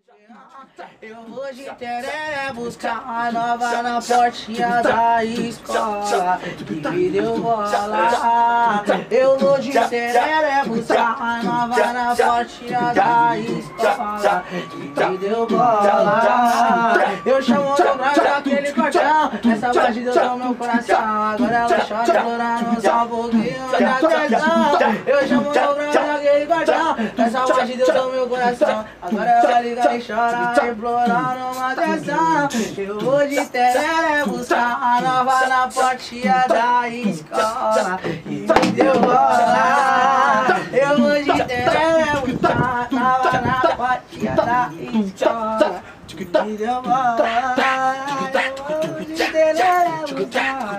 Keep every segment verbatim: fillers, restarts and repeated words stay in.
Eu vou de tereré buscar a nova na portinha da escola que me deu bola. Eu vou de tereré buscar a nova na portinha da escola que me deu bola. Eu chamo o braço daquele cordão, essa batida do meu coração. Agora ela chora implorando só um pouquinho de atenção. Eu chamo o braço daquele cordão, essa batida do meu coração. Agora ela liga e chora implorando uma atenção. Eu vou de tereré buscar a nova na portinha da escola e me deu bola. Eu vou de tereré buscar a nova na portinha da escola e me deu bola. Eu vou de tereré buscar a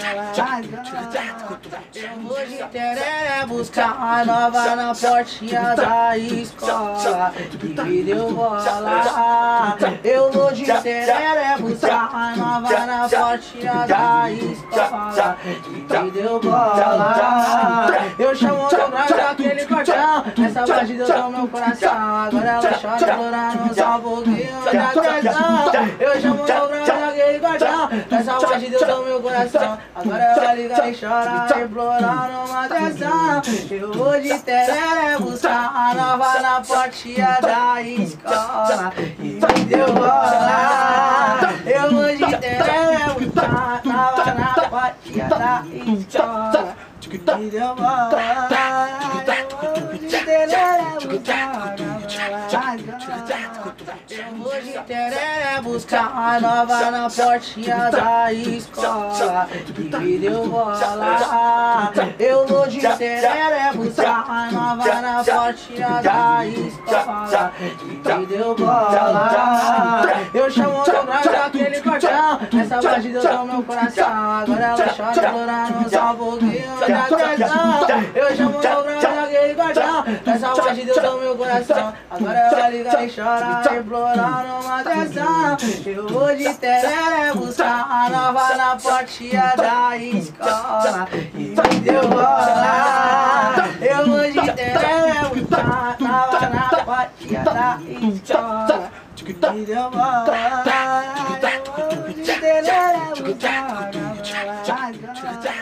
Eu vou de tereré buscar a nova na portinha da escola que me deu bola. Eu vou de tereré buscar a nova na portinha da escola que me deu bola. Eu chamo o braço daquele cordão, essa batida do meu coração. Agora ela chora implorando só um pouquinho de atenção. Eu chamo o braço daquele cordão, essa batida do meu coração. Agora ela liga e chora implorando uma atenção. Eu vou de tereré buscar a nova na portinha da escola e me deu bola. Eu vou de tereré buscar a nova na portinha da escola e me deu bola. Eu vou de tereré buscar a Eu vou de tereré buscar a nova na portinha da escola que me deu bola. Eu vou de tereré buscar a nova na portinha da escola que me deu bola. Eu chamo o braço daquele cordão, essa batida do meu coração. Agora ela chora implorando só um pouquinho de atenção. Eu chamo o braço daquele cordão, essa batida do meu coração. Agora ela liga e chora implorando uma atenção. Eu vou de tereré buscar a nova na portinha da escola e me deu bola. Eu vou de tereré buscar a nova na portinha da escola e me deu bola. Eu vou de tereré buscar a nova